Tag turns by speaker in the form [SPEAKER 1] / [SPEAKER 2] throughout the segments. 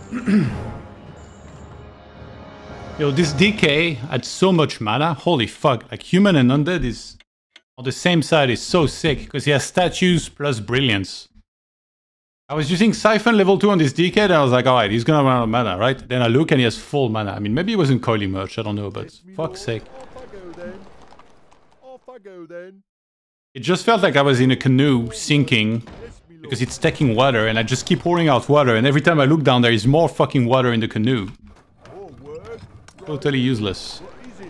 [SPEAKER 1] Yo, this DK had so much mana. Holy fuck. Like, human and undead is on the same side is so sick because he has statues plus brilliance. I was using Siphon level 2 on this DK and I was like, alright, he's gonna run out of mana, right? Then I look and he has full mana. I mean, maybe he wasn't coiling much, I don't know, but fuck's sake. It just felt like I was in a canoe sinking because it's taking water and I just keep pouring out water and every time I look down there is more fucking water in the canoe. Totally useless.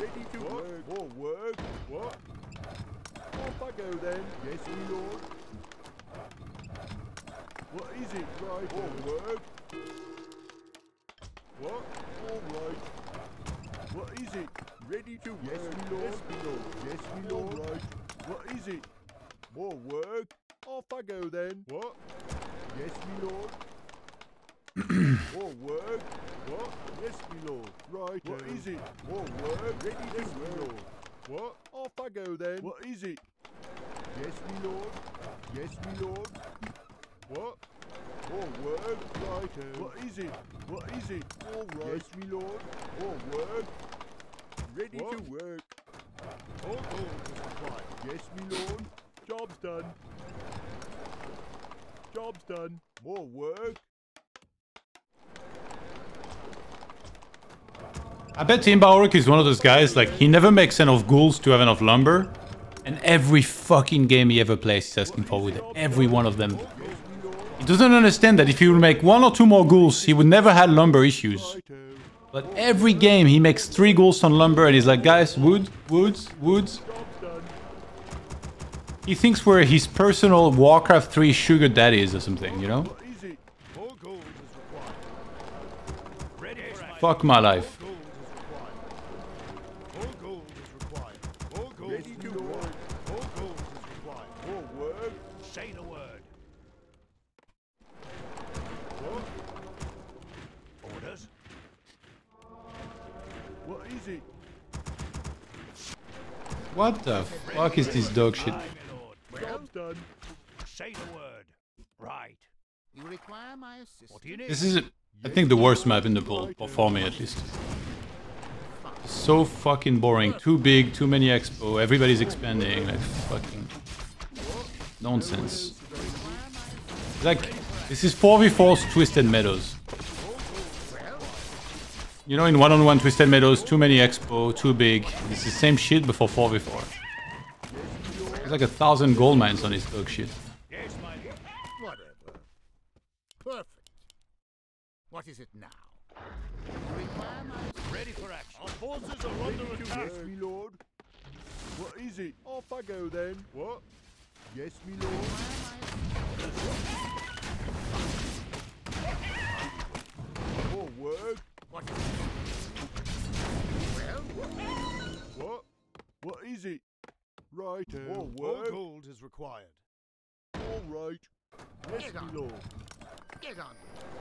[SPEAKER 2] Ready to yes, me lord. Yes, me lord. Right. What is it? More work? Off I go then. What? Yes, me lord. More work? What? Yes, me lord. Right. What is it? More work? Ready to yes, me lord. What? Off I go then. What is it? Yes, me lord. Yes, me lord. What? More work? Right. What is it? What is it? All right. Yes, me lord. More work? Ready what? To work. All gold is required. Yes, me lord. Job's done. Job's done. More work.
[SPEAKER 1] I bet Timberhawk is one of those guys, like, he never makes enough ghouls to have enough lumber. And every fucking game he ever plays, he's asking for with every one of them. He doesn't understand that if he would make 1 or 2 more ghouls, he would never have lumber issues. But every game he makes 3 ghouls on lumber and he's like, guys, woods. He thinks we're his personal Warcraft 3 sugar daddies or something, you know? Fuck my life. What the fuck is this dog shit?
[SPEAKER 3] Say the word. Right. You require my assistance. What do you need?
[SPEAKER 1] This is, I think, the worst map in the pool, or for me at least. So fucking boring. Too big, too many expo, everybody's expanding, like fucking nonsense. Like, this is 4v4's Twisted Meadows. You know, in one-on-one Twisted Meadows, too many expo, too big. It's the same shit before 4v4. There's like 1,000 gold mines on this dog shit.
[SPEAKER 3] Yes, my lord. Whatever. Perfect. What is it now? Ready for action. Our forces are under attack.
[SPEAKER 2] Yes, me lord. What is it? Off I go then. What? Yes, me lord. More work. What is it? Well? What? What is it? Right. More work.
[SPEAKER 3] More gold is required.
[SPEAKER 2] All right. Yes, me lord.
[SPEAKER 3] Get on.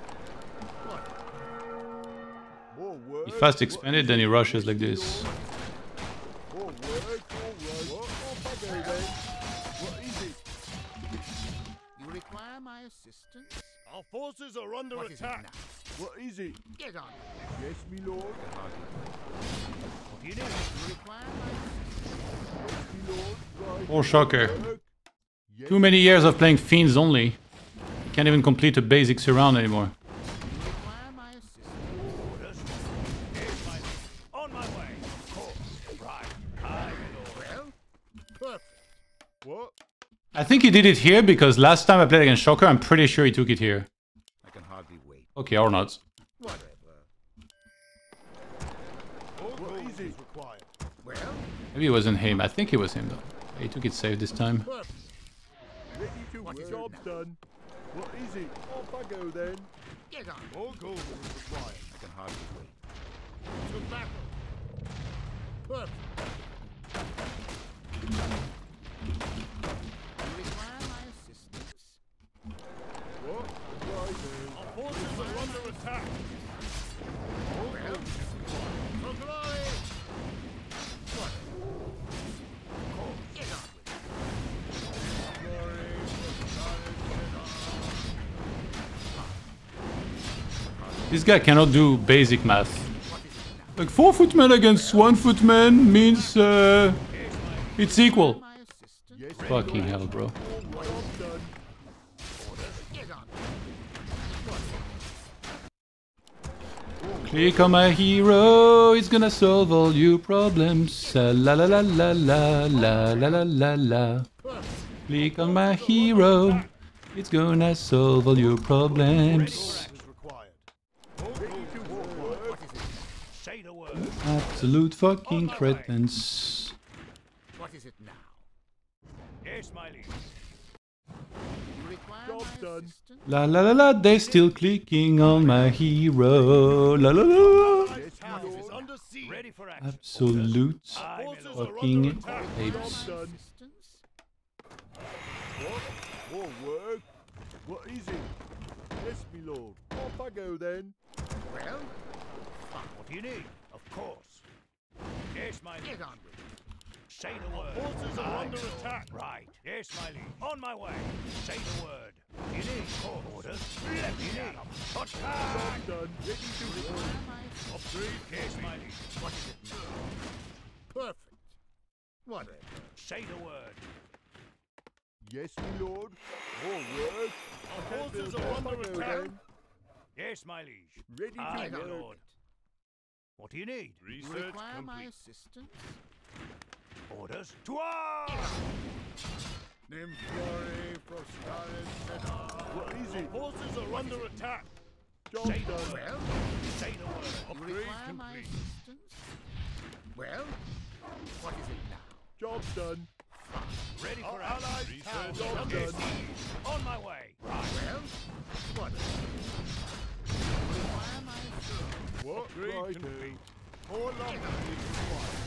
[SPEAKER 2] More work.
[SPEAKER 1] He fast expanded, then he rushes like this.
[SPEAKER 2] More work. All right. What? Off I go then. What is it?
[SPEAKER 3] You require my assistance? Our forces are under attack.
[SPEAKER 2] What is it?
[SPEAKER 3] Get on.
[SPEAKER 2] Yes, me lord.
[SPEAKER 3] What do you need? You require my assistance?
[SPEAKER 2] Yes, me lord. Right.
[SPEAKER 1] Poor Shocker.
[SPEAKER 2] Yes.
[SPEAKER 1] Too many years of playing Fiends only. He can't even complete a basic surround anymore.
[SPEAKER 3] You require my assistance? Orders? Yes, my lord. On my way. Of course. Right. Aye, my lord. Well, perfect.
[SPEAKER 2] What?
[SPEAKER 1] I think he did it here because last time I played against Shocker, I'm pretty sure he took it here.
[SPEAKER 3] I can hardly wait.
[SPEAKER 1] Okay, or not.
[SPEAKER 3] Whatever.
[SPEAKER 2] What is it?
[SPEAKER 3] Required. Well,
[SPEAKER 1] Maybe it wasn't him. I think it was him though. He took it safe this time.
[SPEAKER 3] perfect.
[SPEAKER 2] Ready to work. Job's done. What is it? Off I go then.
[SPEAKER 3] Get on. More gold is required. I can hardly wait. To battle. Perfect. You require my assistance?
[SPEAKER 2] What? Right then.
[SPEAKER 3] Our forces are under attack. Well, for glory. What? Get on with it. Glory.
[SPEAKER 1] This guy cannot do basic math. Like 4 footmen against 1 footman means it's equal.
[SPEAKER 3] My assistant.
[SPEAKER 2] Yes,
[SPEAKER 1] Fucking hell, bro.
[SPEAKER 2] job done.
[SPEAKER 3] Get on.
[SPEAKER 1] Click on my hero, it's gonna solve all your problems. La la la la la la la la la la. Click on my hero, it's gonna solve all your problems.
[SPEAKER 3] Is required. What is it? Say the word.
[SPEAKER 1] Absolute fucking cretins.
[SPEAKER 3] What is it now? Yes, my liege. You require
[SPEAKER 2] Job
[SPEAKER 3] my
[SPEAKER 2] done.
[SPEAKER 3] assistance?
[SPEAKER 1] La la la la, they still clicking on my hero. La la la.
[SPEAKER 2] Yes, my
[SPEAKER 3] House is
[SPEAKER 2] lord.
[SPEAKER 3] under siege. Ready for action.
[SPEAKER 1] Absolute
[SPEAKER 3] Aye, my lord.
[SPEAKER 1] fucking apes.
[SPEAKER 2] Done.
[SPEAKER 3] Assistance?
[SPEAKER 2] What? More work? What is it? Yes, my lord. Off I go then.
[SPEAKER 3] Well, what do you need? Of course. Yes, my liege. Get on with it. Say the word. Forces are under attack. Right. Yes, my liege. On my way. Say the word. You need court orders. Let me know. Attack!
[SPEAKER 2] Job done. Ready to work.
[SPEAKER 3] Up three. Yes, my liege. What is it now? Perfect. Whatever. Say the word.
[SPEAKER 2] Yes, my lord. More work.
[SPEAKER 3] Our
[SPEAKER 2] forces are under attack.
[SPEAKER 3] Yes, my liege.
[SPEAKER 2] Ready
[SPEAKER 3] Aye,
[SPEAKER 2] to
[SPEAKER 3] my
[SPEAKER 2] work.
[SPEAKER 3] lord. What do you need?
[SPEAKER 4] Research
[SPEAKER 3] You require my
[SPEAKER 4] complete.
[SPEAKER 3] assistance? Orders to arms!
[SPEAKER 2] Nimflori, Prostaris, What is it?
[SPEAKER 3] Forces are under attack.
[SPEAKER 2] Job
[SPEAKER 3] Say the
[SPEAKER 2] done.
[SPEAKER 3] word. Say the word.
[SPEAKER 4] Upgrade
[SPEAKER 3] You require my
[SPEAKER 4] complete.
[SPEAKER 3] assistance? Well, what is it now?
[SPEAKER 2] Job done.
[SPEAKER 3] Ready for
[SPEAKER 2] Our
[SPEAKER 3] action.
[SPEAKER 2] allies'
[SPEAKER 4] Research
[SPEAKER 2] town. Job
[SPEAKER 4] complete.
[SPEAKER 2] done.
[SPEAKER 3] On my way. Right. Well, what is it? You require my assistance?
[SPEAKER 2] What?
[SPEAKER 4] Upgrade
[SPEAKER 2] Right.
[SPEAKER 4] complete.
[SPEAKER 2] More lumber is required.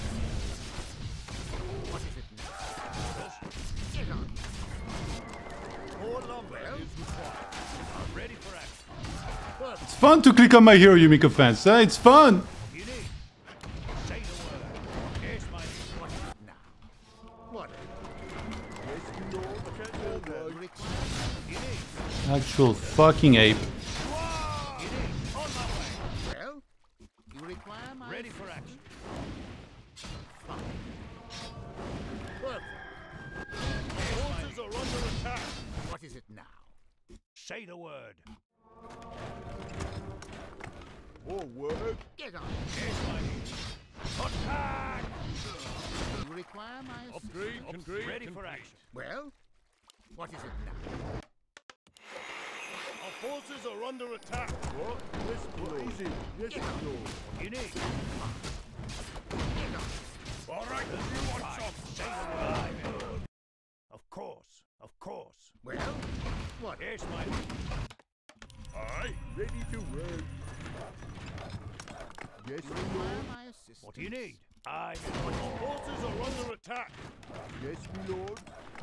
[SPEAKER 3] What is it now? Get on.
[SPEAKER 2] More lumber is required.
[SPEAKER 3] I'm ready for action.
[SPEAKER 1] It's fun to click on my hero, Yumiko fans. Huh? It's fun.
[SPEAKER 3] What do you need? Say the word. Yes, my liege. What is it now? What?
[SPEAKER 2] Yes, my lord. I can't do that.
[SPEAKER 3] You require? You need?
[SPEAKER 1] Actual fucking ape.
[SPEAKER 3] You need? On my way. Well, you require my ready for action. Perfect. Forces are under attack. What is it now? Say the word.
[SPEAKER 2] More work.
[SPEAKER 3] Get on. Yes, my liege. Attack! You require my
[SPEAKER 4] Upgrade complete.
[SPEAKER 3] ready for action. Well, what is it now?
[SPEAKER 4] Our forces are under attack.
[SPEAKER 2] What? Yes, my lord. What is it? Yes, my lord.
[SPEAKER 3] You need?
[SPEAKER 4] All right, you want some?
[SPEAKER 3] Say the word. Aye, my lord. Of course, of course. Well, what? Yes, my liege.
[SPEAKER 4] Aye.
[SPEAKER 2] Ready to work. Yes, my lord.
[SPEAKER 3] What do you need? Aye, my lord.
[SPEAKER 4] Our forces are under attack.
[SPEAKER 2] Yes, my lord.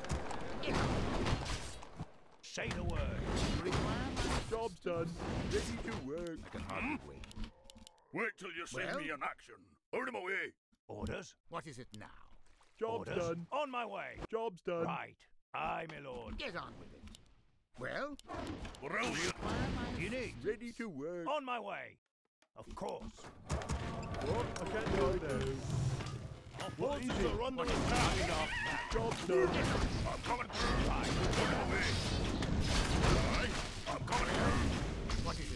[SPEAKER 3] Say the word. You require
[SPEAKER 2] Job's done. Ready to work.
[SPEAKER 3] I can hardly wait.
[SPEAKER 4] Wait till you see
[SPEAKER 3] Well?
[SPEAKER 4] me in action. Out of my way.
[SPEAKER 3] Orders? What is it now?
[SPEAKER 2] Job's
[SPEAKER 3] Orders?
[SPEAKER 2] done.
[SPEAKER 3] On my way.
[SPEAKER 2] Job's done.
[SPEAKER 3] Right. Aye, my lord. Get on with it. Well,
[SPEAKER 4] Brilliant.
[SPEAKER 3] you need?
[SPEAKER 2] Ready to work.
[SPEAKER 3] On my way. Of course.
[SPEAKER 2] What? I can't do that.
[SPEAKER 4] Our
[SPEAKER 2] What is
[SPEAKER 4] forces
[SPEAKER 2] it?
[SPEAKER 4] are under attack.
[SPEAKER 2] Job's done.
[SPEAKER 4] I'm coming through. Right. Out of my way. Aye. I'm coming through.
[SPEAKER 3] What is it?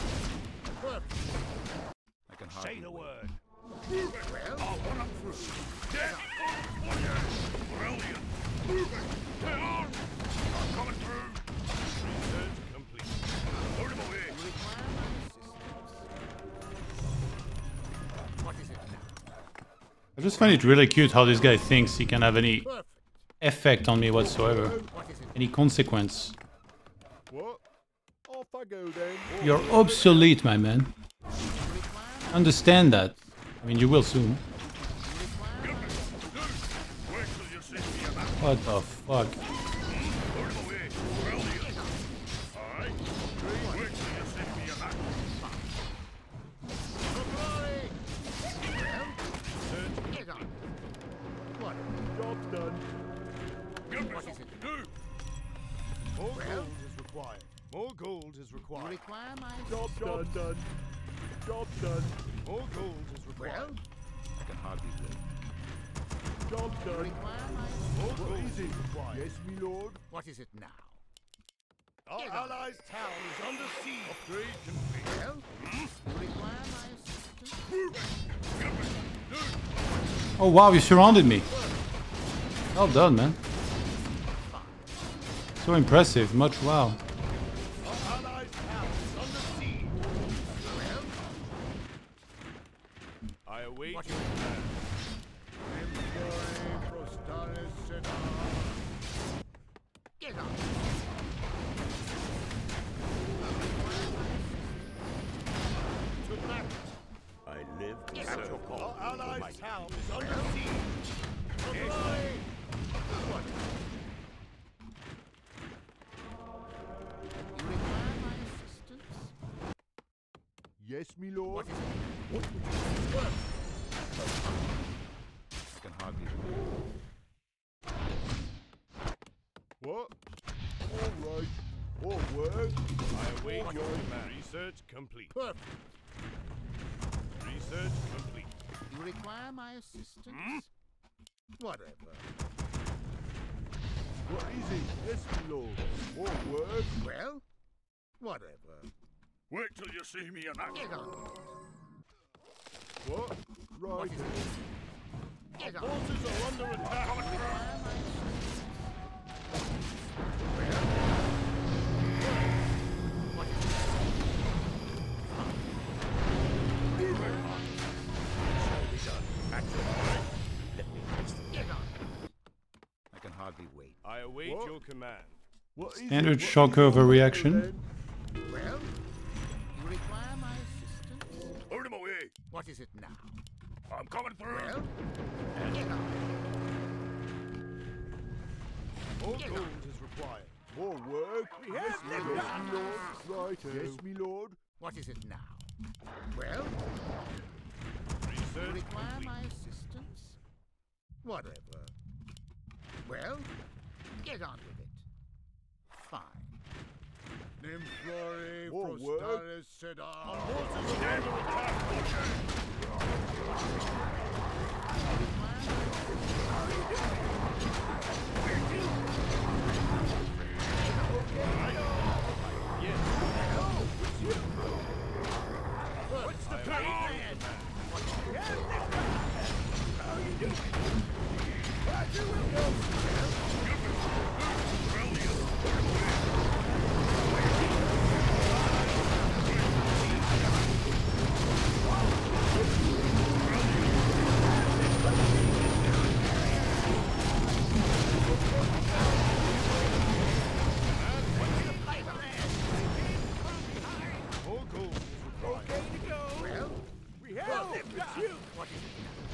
[SPEAKER 3] I can hardly say the word. Well,
[SPEAKER 4] I'll run up through. Dead. Oh, yeah. Brilliant. Get on. I'm coming through. Research complete. Out of my way.
[SPEAKER 3] you require my assistance. What is it now?
[SPEAKER 1] I just find it really cute how this guy thinks he can have any
[SPEAKER 3] Perfect.
[SPEAKER 1] effect on me whatsoever.
[SPEAKER 3] What is it?
[SPEAKER 1] Any consequence.
[SPEAKER 2] What? Off I go then.
[SPEAKER 1] You're obsolete, my man. Understand that. I mean, you will soon.
[SPEAKER 4] Wait till you see me in action.
[SPEAKER 1] What the fuck?
[SPEAKER 4] Out of my way. Brilliant. Aye. Wait till you see me in action.
[SPEAKER 3] Get on. What?
[SPEAKER 2] Job's done.
[SPEAKER 4] Give me
[SPEAKER 3] What is
[SPEAKER 4] something
[SPEAKER 3] it?
[SPEAKER 4] to do.
[SPEAKER 2] More gold is required. More gold
[SPEAKER 3] gold is required.
[SPEAKER 5] Require my
[SPEAKER 2] Job done. Job done.
[SPEAKER 3] More gold is required.
[SPEAKER 5] well.
[SPEAKER 3] I can hardly wait.
[SPEAKER 2] Job done.
[SPEAKER 5] Require my
[SPEAKER 3] More
[SPEAKER 2] What
[SPEAKER 3] gold
[SPEAKER 2] is it?
[SPEAKER 3] required.
[SPEAKER 2] Yes, me lord.
[SPEAKER 5] what is it now?
[SPEAKER 3] Our
[SPEAKER 5] Get on.
[SPEAKER 3] allies' town is under siege. Upgrade complete.
[SPEAKER 5] Well, require my assistance.
[SPEAKER 1] Oh wow, you surrounded me. Well done, man. So impressive. Much wow.
[SPEAKER 3] Our allies' town is under siege.
[SPEAKER 5] Well,
[SPEAKER 3] I await
[SPEAKER 5] What
[SPEAKER 3] your
[SPEAKER 5] is it?
[SPEAKER 3] command.
[SPEAKER 2] Employ Prostaris Sedar.
[SPEAKER 5] get on.
[SPEAKER 3] To battle.
[SPEAKER 4] I live to
[SPEAKER 5] Get
[SPEAKER 4] serve
[SPEAKER 5] out.
[SPEAKER 4] your
[SPEAKER 3] Our
[SPEAKER 4] cause.
[SPEAKER 3] allies' town is under siege. Yes,
[SPEAKER 5] You require my assistance?
[SPEAKER 2] Yes, me lord.
[SPEAKER 5] What is it?
[SPEAKER 3] I can hardly wait.
[SPEAKER 2] What? All right. All work.
[SPEAKER 3] I await your command. Research complete.
[SPEAKER 5] Perfect.
[SPEAKER 3] Research complete.
[SPEAKER 5] You require my assistance? Whatever.
[SPEAKER 2] What is it? Yes, me lord. All work.
[SPEAKER 5] Well, whatever.
[SPEAKER 4] Wait till you see me in action.
[SPEAKER 5] Get on.
[SPEAKER 2] What?
[SPEAKER 5] What
[SPEAKER 2] Right.
[SPEAKER 5] is it? Get on.
[SPEAKER 3] Forces are under attack.
[SPEAKER 5] Require my assistance? What is it? Get on.
[SPEAKER 3] I can hardly wait. I await
[SPEAKER 2] What?
[SPEAKER 3] your command.
[SPEAKER 2] What is
[SPEAKER 1] Standard
[SPEAKER 2] it? What
[SPEAKER 1] shock
[SPEAKER 2] is your
[SPEAKER 1] overreaction.
[SPEAKER 2] order then?
[SPEAKER 5] Well, you require my assistance?
[SPEAKER 4] Hold him away.
[SPEAKER 5] What is it now?
[SPEAKER 4] I'm coming through.
[SPEAKER 5] Well, get on.
[SPEAKER 3] More
[SPEAKER 5] Get
[SPEAKER 3] gold
[SPEAKER 5] on.
[SPEAKER 3] is required.
[SPEAKER 2] More work. Yes, me lord. Right. Yes, me lord.
[SPEAKER 5] What is it now? Well, you
[SPEAKER 3] Research
[SPEAKER 5] require
[SPEAKER 3] complete.
[SPEAKER 5] my assistance? Whatever. Well, get on with it. Fine.
[SPEAKER 3] Nymphori
[SPEAKER 2] More work.
[SPEAKER 3] Prostaris Sedar. Forces are under attack. What's the plan? More gold is required.
[SPEAKER 5] Well,
[SPEAKER 3] We have left you.
[SPEAKER 5] what is it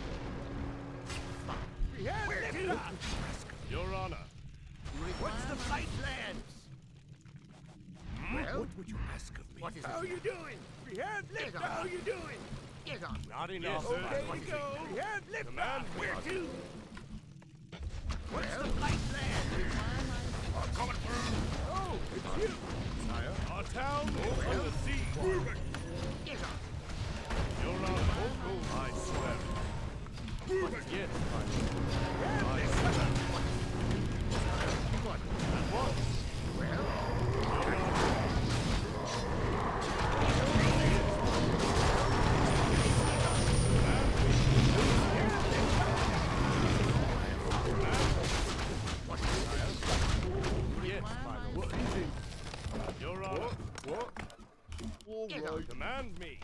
[SPEAKER 3] We have left Your Honor.
[SPEAKER 5] now? You require
[SPEAKER 3] flight plans?
[SPEAKER 5] Well,
[SPEAKER 3] What would you ask of me?
[SPEAKER 5] what is
[SPEAKER 3] How
[SPEAKER 5] it?
[SPEAKER 3] you doing? We have
[SPEAKER 5] Get on.
[SPEAKER 3] How you doing?
[SPEAKER 5] Get on.
[SPEAKER 3] Not enough.
[SPEAKER 5] sir.
[SPEAKER 3] Okay,
[SPEAKER 5] What is
[SPEAKER 3] go. We have left
[SPEAKER 4] Command
[SPEAKER 3] Where
[SPEAKER 4] me.
[SPEAKER 3] to?
[SPEAKER 5] What's the flight plan? Require my
[SPEAKER 4] I'm coming through.
[SPEAKER 3] Oh, it's you. Sire. Our town is under siege.
[SPEAKER 5] Get on.
[SPEAKER 3] Your Honor. I swear. Yes, I swear.
[SPEAKER 5] What?
[SPEAKER 3] At once.
[SPEAKER 5] Well,
[SPEAKER 3] Yes,
[SPEAKER 5] require
[SPEAKER 3] my
[SPEAKER 5] my
[SPEAKER 3] lord.
[SPEAKER 2] What is it?
[SPEAKER 3] Your Honor.
[SPEAKER 2] What? All
[SPEAKER 5] Get on.
[SPEAKER 2] right.
[SPEAKER 3] Command me.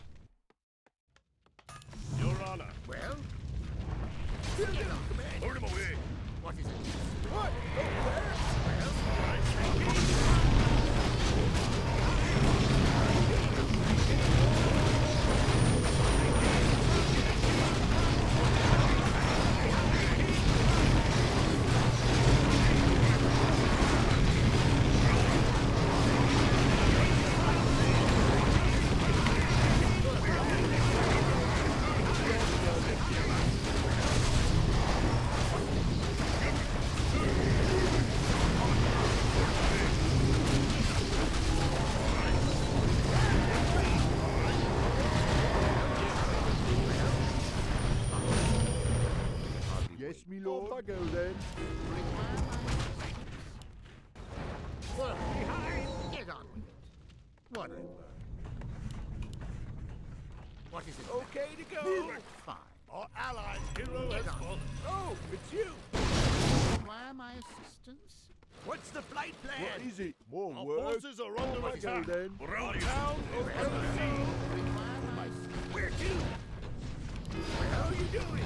[SPEAKER 3] Your Honor.
[SPEAKER 5] well, get on.
[SPEAKER 4] Hold him away.
[SPEAKER 5] What is it?
[SPEAKER 3] What?
[SPEAKER 2] I go then.
[SPEAKER 5] Work behind. Get on with it. Whatever. What is it?
[SPEAKER 2] Okay to go.
[SPEAKER 5] Fine.
[SPEAKER 3] Our allied hero has fallen.
[SPEAKER 2] Oh, it's you.
[SPEAKER 5] Require my assistance?
[SPEAKER 3] What's the flight plan?
[SPEAKER 2] What is it? More
[SPEAKER 3] Our
[SPEAKER 2] work?
[SPEAKER 3] forces are under
[SPEAKER 2] I go
[SPEAKER 3] attack.
[SPEAKER 2] then.
[SPEAKER 3] Our town is under siege.
[SPEAKER 5] Require my assistance?
[SPEAKER 3] Where to? How are you doing?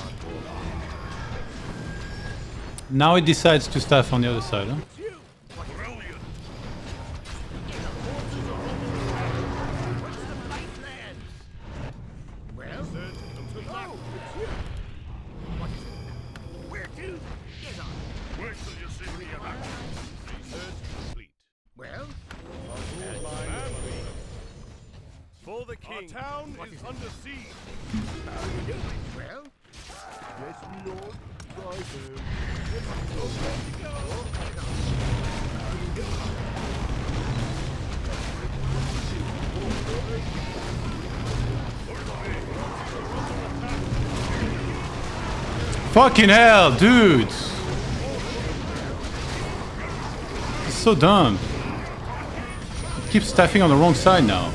[SPEAKER 1] Now it decides to staff on the other side, huh?
[SPEAKER 3] It's you. Brilliant. What's the flight plan?
[SPEAKER 5] Well,
[SPEAKER 3] To left.
[SPEAKER 2] It's you.
[SPEAKER 5] what is it?
[SPEAKER 3] Where to?
[SPEAKER 5] Get on.
[SPEAKER 4] Wait till you see me in action.
[SPEAKER 3] Research complete.
[SPEAKER 5] Well,
[SPEAKER 3] For the king. Our town is under siege.
[SPEAKER 5] well,
[SPEAKER 2] Yes, my lord. Right there.
[SPEAKER 1] Fucking hell, dudes! It's so dumb. It keeps staffing on the wrong side now.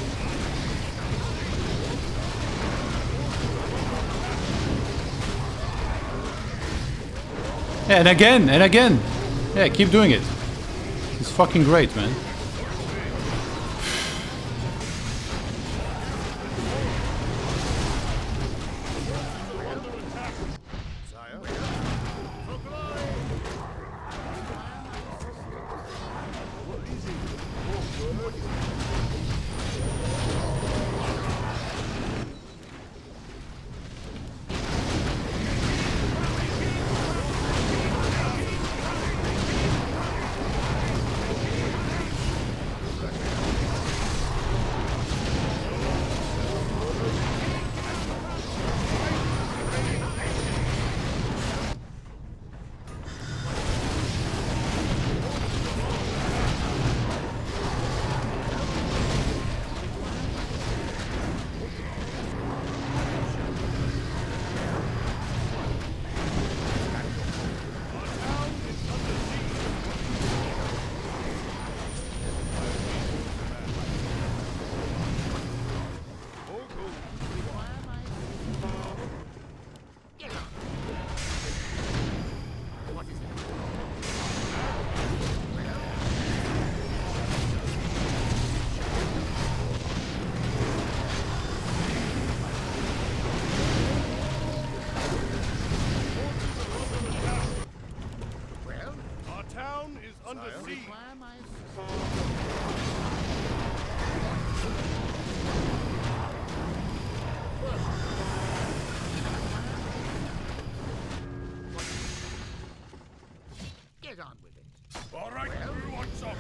[SPEAKER 1] Yeah, and again, and again. Yeah, keep doing it. It's fucking great, man.
[SPEAKER 3] Our town is under siege.
[SPEAKER 5] require my assistance? Get on with it.
[SPEAKER 4] All right, who wants some?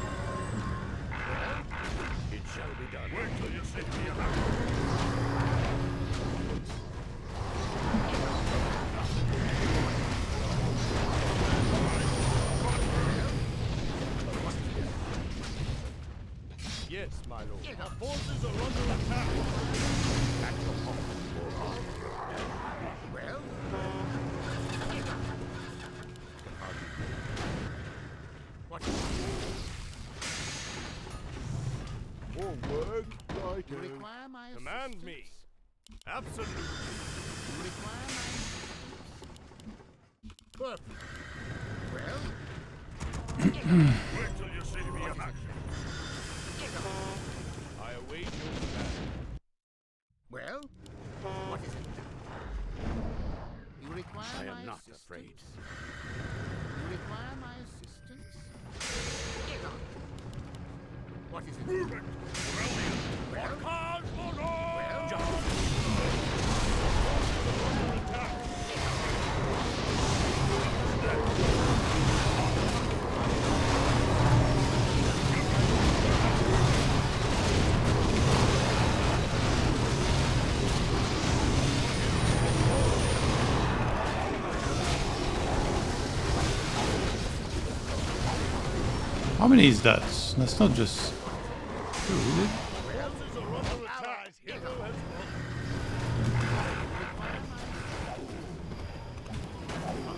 [SPEAKER 3] It shall be done.
[SPEAKER 4] Wait till you see me in action.
[SPEAKER 3] Yes, my lord.
[SPEAKER 5] Get
[SPEAKER 3] Our
[SPEAKER 5] on.
[SPEAKER 3] forces are under attack.
[SPEAKER 5] Well, what is it?
[SPEAKER 2] More work? Right
[SPEAKER 5] You
[SPEAKER 2] there.
[SPEAKER 5] require my assistance?
[SPEAKER 3] Command me. Absolutely.
[SPEAKER 5] You require my assistance? Perfect. Well,
[SPEAKER 4] Wait till you see me in action.
[SPEAKER 3] I await your command.
[SPEAKER 5] well, what is it? You require
[SPEAKER 3] I
[SPEAKER 5] my
[SPEAKER 3] am not
[SPEAKER 5] assistance?
[SPEAKER 3] afraid.
[SPEAKER 5] You require my assistance? Get on. What is it?
[SPEAKER 4] Brilliant.
[SPEAKER 5] Well,
[SPEAKER 4] Cause for all.
[SPEAKER 5] well,
[SPEAKER 1] How many is that? That's not just...
[SPEAKER 3] Forces are under attack. Hero has fallen.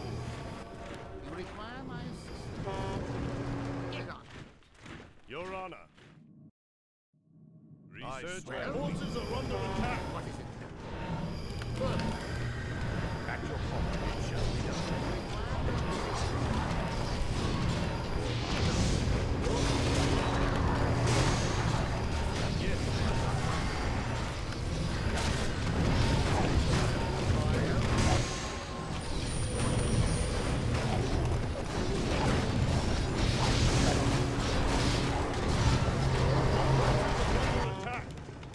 [SPEAKER 3] Research.
[SPEAKER 2] swear.
[SPEAKER 3] Forces are under attack.
[SPEAKER 5] What is it now?
[SPEAKER 3] At your command, it shall be done. Attack.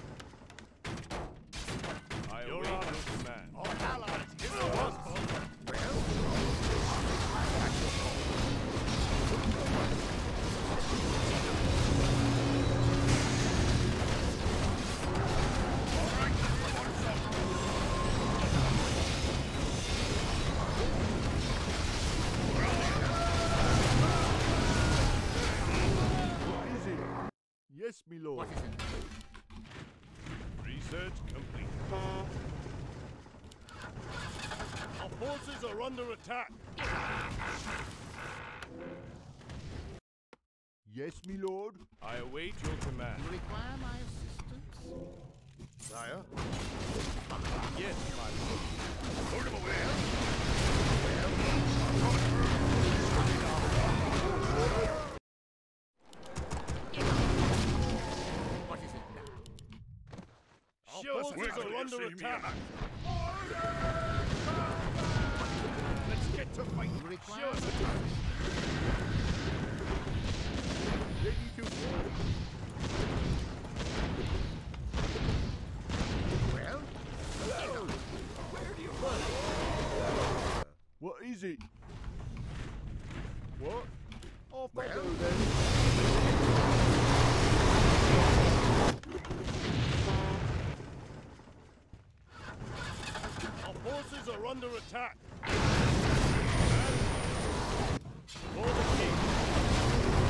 [SPEAKER 3] I await your command.
[SPEAKER 5] Our allies give
[SPEAKER 3] Well,
[SPEAKER 5] us.
[SPEAKER 2] What is it? Yes, me lord.
[SPEAKER 5] What is it?
[SPEAKER 3] Research complete. Our forces are under attack.
[SPEAKER 2] Yes, me lord.
[SPEAKER 3] I await your command.
[SPEAKER 5] You require my assistance?
[SPEAKER 3] Sire? Yes, my lord.
[SPEAKER 4] Load him away.
[SPEAKER 5] What is it now?
[SPEAKER 3] Our
[SPEAKER 4] We're
[SPEAKER 3] forces
[SPEAKER 4] gonna
[SPEAKER 3] are under
[SPEAKER 4] see me
[SPEAKER 3] attack.
[SPEAKER 4] Let's get to fight.
[SPEAKER 5] You require
[SPEAKER 3] Sure.
[SPEAKER 2] Ready to war.
[SPEAKER 5] well? Hello.
[SPEAKER 2] Where do you What is it? What? Off I go then.
[SPEAKER 3] Our forces are under attack. For the king.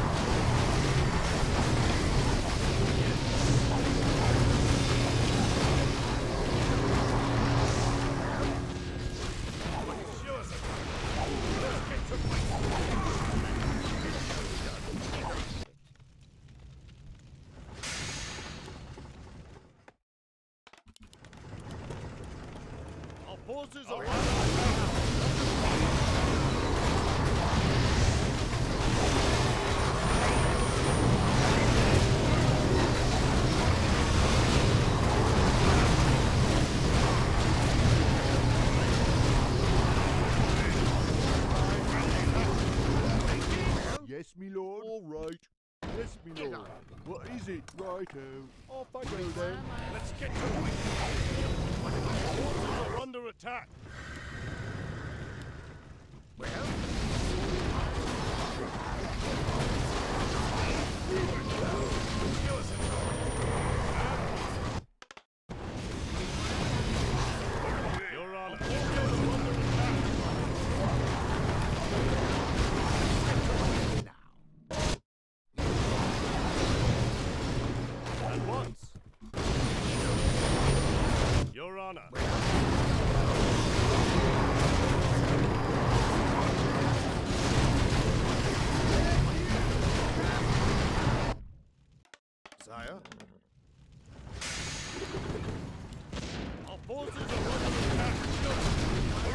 [SPEAKER 3] Sure, sir. Let's get to fight. Our forces are under attack.
[SPEAKER 2] Yes, me lord. All right. Yes, me
[SPEAKER 5] Get
[SPEAKER 2] lord.
[SPEAKER 5] on.
[SPEAKER 2] What is it? Righto. Off I go then.
[SPEAKER 3] Let's get to it. Our forces are under attack.
[SPEAKER 5] Well?
[SPEAKER 3] Your Honor. Our forces are under attack. At once. Your Honor. Sire. Our forces are under attack.